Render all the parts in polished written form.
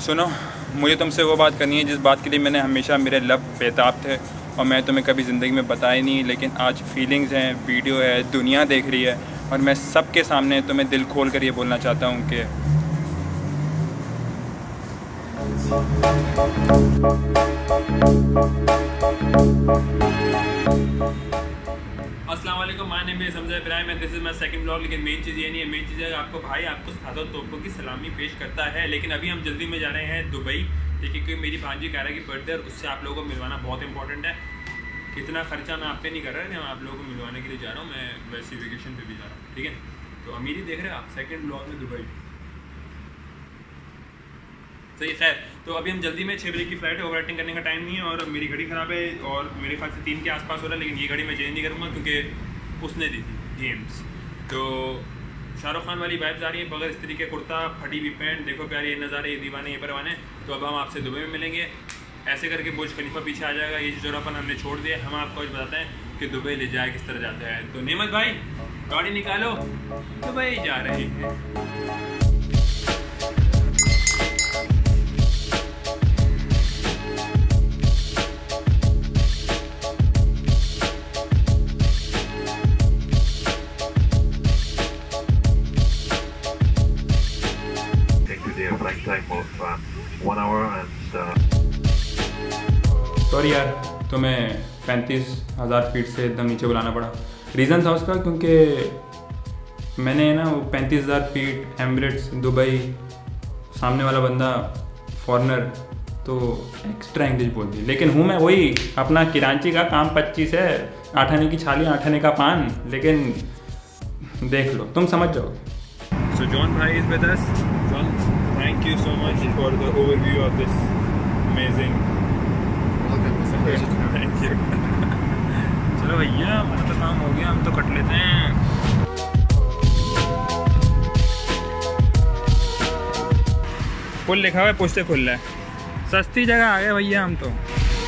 सुनो, मुझे तुमसे वो बात करनी है जिस बात के लिए मैंने हमेशा मेरे लब बेताब थे और मैं तुम्हें कभी ज़िंदगी में बताया नहीं, लेकिन आज फीलिंग्स हैं, वीडियो है, दुनिया देख रही है और मैं सबके सामने तुम्हें दिल खोल कर ये बोलना चाहता हूँ कि अस्सलाम वालेकुम, my name is Hamza Ibrahim and this is my second vlog. लेकिन मेन चीज़ ये नहीं है, मेन चीज़ है आपको भाई आपको सादा तोपों की सलामी पेश करता है। लेकिन अभी हम जल्दी में जा रहे हैं दुबई, ठीक है, क्योंकि मेरी भांजी कायरा की बर्थडे और उससे आप लोगों को मिलवाना बहुत इंपॉर्टेंट है। कितना खर्चा मैं आप पे नहीं कर रहा है, मैं आप लोगों को मिलवाने के लिए जा रहा हूँ। मैं वैसी वेकेशन पे भी जा रहा हूँ, ठीक है। तो अमीरी देख रहे हैं आप, सेकंड व्लॉग में दुबई। सही, खैर, तो अभी हम जल्दी में 6 बजे की फ़्लाइट है, ओवर राइटिंग करने का टाइम नहीं है और मेरी घड़ी ख़राब है और मेरे ख्याल से 3 के आसपास हो रहा है। लेकिन ये घड़ी मैं चेंज नहीं करूँगा क्योंकि उसने दी थी जेम्स। तो शाहरुख खान वाली वाइब्स आ रही है, बगैर इस्त्री के कुर्ता, फटी हुई पैंट, देखो प्यारे ये नज़ारे, ये दीवाने, ये परवाने। तो अब हम आपसे दुबई में मिलेंगे। ऐसे करके बुर्ज खलीफा पीछे आ जाएगा, ये जोरापन हमने छोड़ दिया। हम आपको आज बताते हैं कि दुबई ले जाए किस तरह जाते हैं। तो नेमत भाई गाड़ी निकालो, दुबई जा रहे हैं। सॉरी यार, तुम्हें 35,000 फीट से एकदम नीचे बुलाना पड़ा। रीज़न था उसका क्योंकि मैंने ना वो 35,000 फीट एमिरेट्स दुबई, सामने वाला बंदा फॉरेनर, तो एक्स्ट्रा इंग्लिश बोल दी। लेकिन हूँ मैं वही अपना किरांची का, काम 25 है, 8 आने की छाली 8 आने का पान। लेकिन देख लो, तुम समझ जाओगे। सो जॉन भाई is with us. John, thank you so much for the overview of this amazing. Thank you. चलो भैया, हमारा तो काम हो गया, हम तो कट लेते हैं। पुल लिखा हुआ है, पुल से खुल रहा है। सस्ती जगह आ गए भैया हम तो।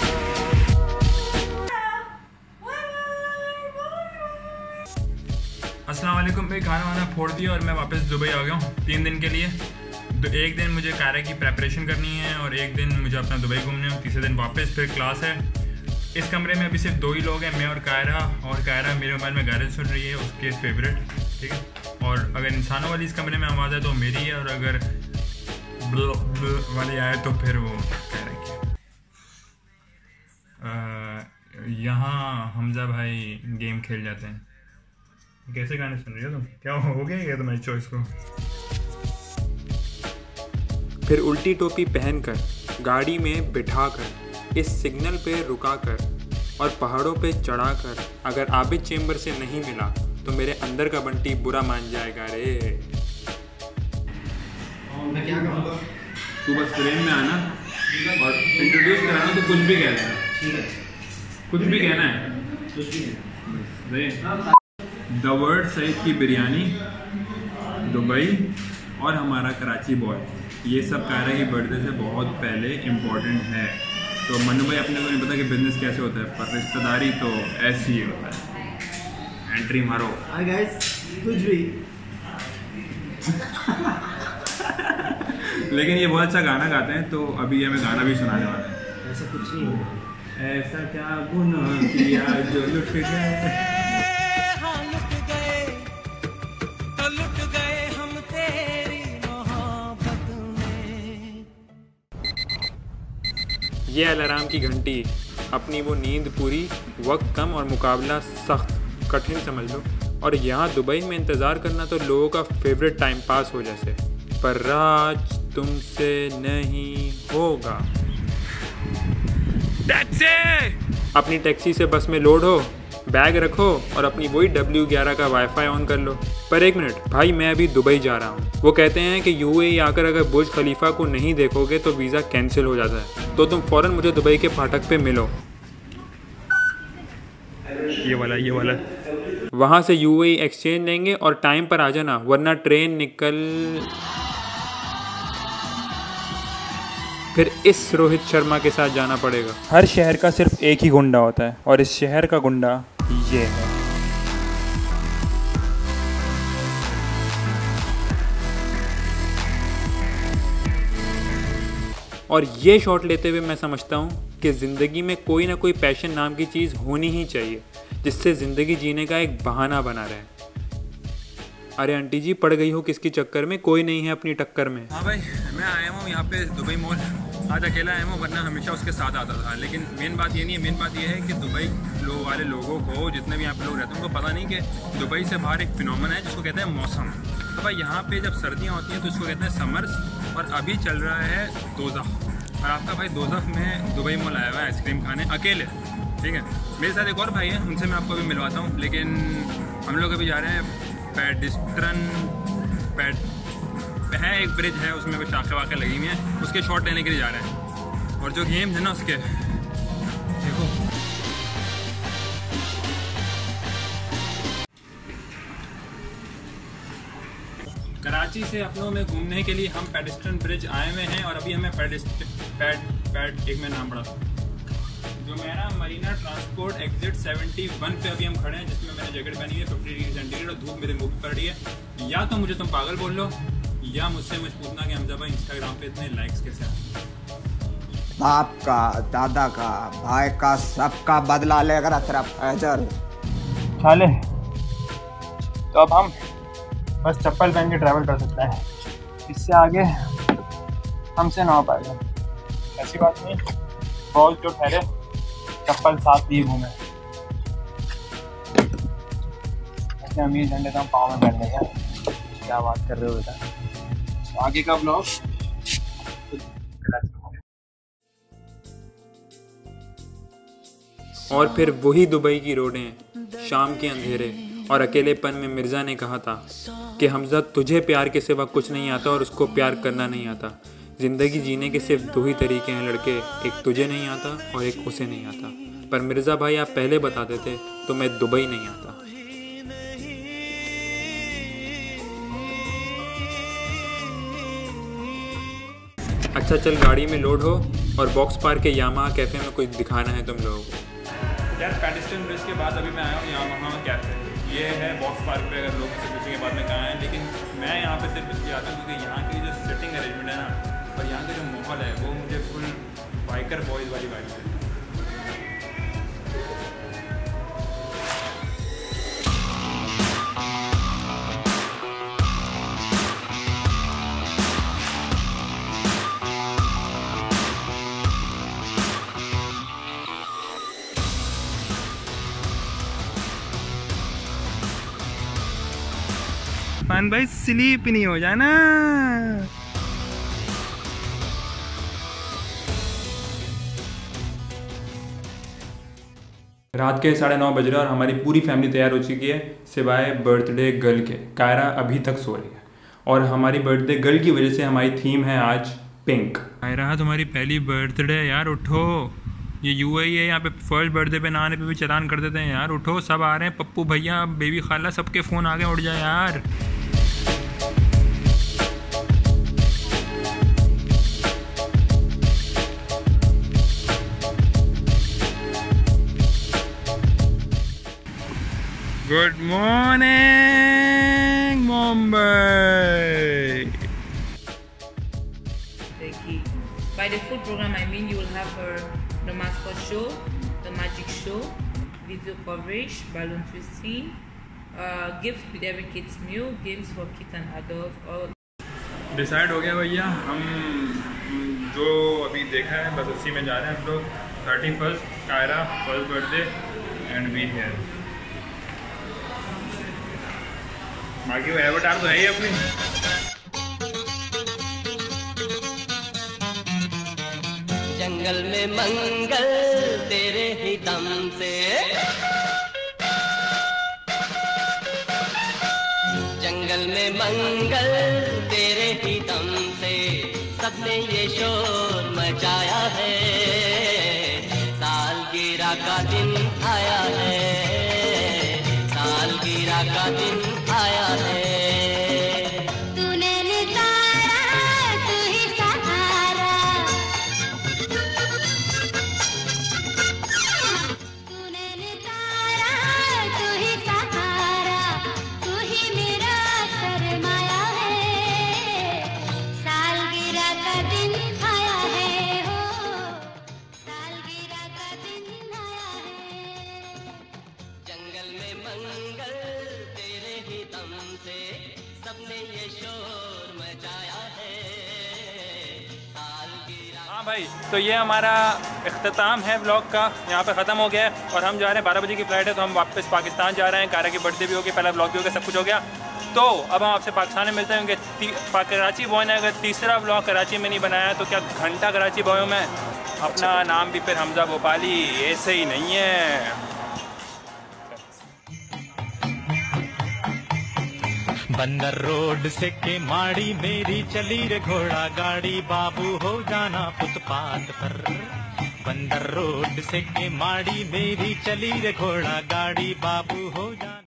अस्सलाम वालेकुम भाई, खाना वाना फोड़ दिया और मैं वापस दुबई आ गया हूँ 3 दिन के लिए। तो एक दिन मुझे कायरा की प्रेपरेशन करनी है और एक दिन मुझे अपना दुबई घूमने है, तीसरे दिन वापस फिर क्लास है। इस कमरे में अभी सिर्फ 2 ही लोग हैं, मैं और कायरा मेरे मोबाइल में गाने सुन रही है, उसके फेवरेट, ठीक है। और अगर इंसानों वाली इस कमरे में आवाज़ है तो मेरी है, और अगर ब्ल ब्ल वाली आए तो फिर वो कायरा की। यहाँ हमजा भाई गेम खेल जाते हैं। कैसे गाने सुन रही हो तुम? क्या हो गया तुम्हारी चॉइस को? फिर उल्टी टोपी पहनकर, गाड़ी में बिठाकर, इस सिग्नल पे रुकाकर और पहाड़ों पे चढ़ाकर, अगर आबिद चेंबर से नहीं मिला तो मेरे अंदर का बंटी बुरा मान जाएगा रे। मैं क्या कहूँगा? तू बस फ्रेम में आना और इंट्रोड्यूस कराना, तो कुछ भी कहना है, ठीक है, कुछ भी कहना है। कुछ भी है। द वर्ड सईद की बिरयानी, दुबई और हमारा कराची बॉय, ये सब कायरा की बर्थडे से बहुत पहले इम्पोर्टेंट है। तो मनु भाई अपने को नहीं पता कि बिजनेस कैसे होता है, पर रिश्तेदारी तो ऐसी ही होता है। एंट्री मारो। हाय गाइस, कुछ भी। लेकिन ये बहुत अच्छा गाना गाते हैं, तो अभी हमें गाना भी सुनाने वाले हैं। ऐसा कुछ नहीं होगा। ऐसा क्या गुनाह किया जो लुट गए। ये अलार्म की घंटी अपनी वो नींद पूरी, वक्त कम और मुकाबला सख्त, कठिन समझ लो। और यहाँ दुबई में इंतज़ार करना तो लोगों का फेवरेट टाइम पास हो जैसे, पर राज तुमसे नहीं होगा। टैक्सी! अपनी टैक्सी से बस में लोड हो, बैग रखो और अपनी वही W11 का वाईफाई ऑन कर लो। पर एक मिनट भाई, मैं अभी दुबई जा रहा हूँ। वो कहते हैं कि UAE आकर अगर बुर्ज खलीफा को नहीं देखोगे तो वीज़ा कैंसिल हो जाता है, तो तुम फ़ौरन मुझे दुबई के फाटक पे मिलो। ये वाला वहाँ से UAE एक्सचेंज लेंगे और टाइम पर आ जाना, वरना ट्रेन निकल। फिर इस रोहित शर्मा के साथ जाना पड़ेगा। हर शहर का सिर्फ एक ही गुंडा होता है और इस शहर का गुंडा ये है। और ये शॉट लेते हुए मैं समझता हूँ कि ज़िंदगी में कोई ना कोई पैशन नाम की चीज़ होनी ही चाहिए जिससे ज़िंदगी जीने का एक बहाना बना रहे। अरे आंटी जी पड़ गई हो किसकी चक्कर में, कोई नहीं है अपनी टक्कर में। हाँ भाई, मैं आया हूँ यहाँ पे दुबई मॉल। आज अकेला आया हूँ, वरना हमेशा उसके साथ आता था। लेकिन मेन बात ये नहीं है, मेन बात ये है कि दुबई वाले लोगों को, जितने भी यहाँ पे लोग रहते हैं, उनको पता नहीं कि दुबई से बाहर एक फिनोमेना है जिसको कहते हैं मौसम। तो भाई यहाँ पे जब सर्दियाँ होती हैं तो इसको कहते हैं समर्स, और अभी चल रहा है दोज़ख। और आपका भाई दोज़ख में दुबई मॉल आया हुआ है आइसक्रीम खाने अकेले, ठीक है। मेरे साथ एक और भाई है, उनसे मैं आपको अभी मिलवाता हूँ। लेकिन हम लोग अभी जा रहे हैं है एक ब्रिज है, उसमें कुछ शाखे वाखे लगी हुई हैं, उसके शॉट लेने के लिए जा रहे हैं। और जो गेम्स है ना उसके देखो, कराची से अपनों में घूमने के लिए हम पेडिस्ट्रन ब्रिज आए हुए हैं। और अभी हमें एक में नाम पड़ा जो मेरा मरीना ट्रांसपोर्ट एग्जिट 71 पे अभी हम खड़े हैं, जिसमें मैंने जैकेट पहनी है 50 डिग्री सेंटीग्रेड और धूप मेरे मुंह पे पड़ रही है। या तो मुझे तुम पागल बोल लो, या मुझसे मुझे पूछना कि हमजा भाई इंस्टाग्राम पे इतने लाइक्स कैसे आए। बाप का, दादा का, भाई का, सबका बदला लेकर तेरा फैजल चाले। तो अब हम बस चप्पल पहन के ट्रैवल कर सकते हैं, इससे आगे हमसे ना हो पाएगा। ऐसी बात नहीं, बहुत जो ठहरे चप्पल साथ लिए घूमे। ऐसे अमीर झंडे तो हम पाँव में पहन लेंगे। क्या बात कर रहे हो बेटा। आगे का ब्लॉग और फिर वही दुबई की रोडें, शाम के अंधेरे और अकेलेपन में मिर्ज़ा ने कहा था कि हमजा तुझे प्यार के सिवा कुछ नहीं आता और उसको प्यार करना नहीं आता। ज़िंदगी जीने के सिर्फ दो ही तरीके हैं लड़के, एक तुझे नहीं आता और एक उसे नहीं आता। पर मिर्ज़ा भाई आप पहले बता देते तो मैं दुबई नहीं आता। अच्छा चल गाड़ी में लोड हो और बॉक्स पार्क के यामाहा कैफ़े में कुछ दिखाना है तुम लोगों को। यार पेडिस्ट्रन ब्रिज के बाद अभी मैं आया हूँ यामाहा कैफ़े। ये है बॉक्स पार्क पे, अगर लोग से पूछने के बाद में कहाँ है। लेकिन मैं यहाँ पे सिर्फ इसलिए आता हूँ क्योंकि यहाँ की जो सिटिंग अरेंजमेंट है ना, और यहाँ का जो माहौल है वो मुझे फुल बाइकर बॉयज़ वाली वाइब है। फन भाई स्लीप नहीं हो जाए ना। रात के 9:30 बज रहे हैं और हमारी पूरी फैमिली तैयार हो चुकी है सिवाय बर्थडे गर्ल के। कायरा अभी तक सो रही है और हमारी बर्थडे गर्ल की वजह से हमारी थीम है आज पिंक। कायरा तुम्हारी पहली बर्थडे है यार, उठो। ये यूएई है, यहाँ पे फर्स्ट बर्थडे पे ना आने पे भी चलान कर देते हैं यार। उठो, सब आ रहे हैं, पप्पू भैया, बेबी खाला, सबके फ़ोन आगे उठ जाए यार। Good morning Mumbai. By the food program, I mean you will have the mascot show, the magic show, video coverage, balloon twisting, gifts with every kid's meal, games for kids and adults. All decide हो गया भैया, हम जो अभी देखा है बस उसी में जा रहे हैं हम लोग। 31st Kaira first birthday and we here. बाकी वो एवटार तो है ही अपनी। जंगल में मंगल तेरे ही दम से, जंगल में मंगल तेरे ही दम से, सबने ये शोर मचाया है। सालगिरह का दिन आया है, सालगिरह का दिन आया है। सालगिरह का दिन आया है। भाई, तो ये हमारा इख्तिताम है व्लॉग का, यहाँ पे ख़त्म हो गया है और हम जा रहे हैं 12 बजे की फ़्लाइट है, तो हम वापस पाकिस्तान जा रहे हैं। कारा की बर्थडे भी हो गई, पहला व्लॉग भी हो गया, सब कुछ हो गया। तो अब हम आपसे पाकिस्तान में मिलते हैं, क्योंकि कराची बॉय ने अगर तीसरा व्लॉग कराची में नहीं बनाया तो क्या घंटा कराची बॉयों में। अपना नाम भी फिर हमजा भोपाली ऐसे ही नहीं है। बंदर रोड से के माड़ी मेरी चली रे घोड़ा गाड़ी, बाबू हो जाना फुटपाथ पर। बंदर रोड से के माड़ी मेरी चली रे घोड़ा गाड़ी, बाबू हो जाना।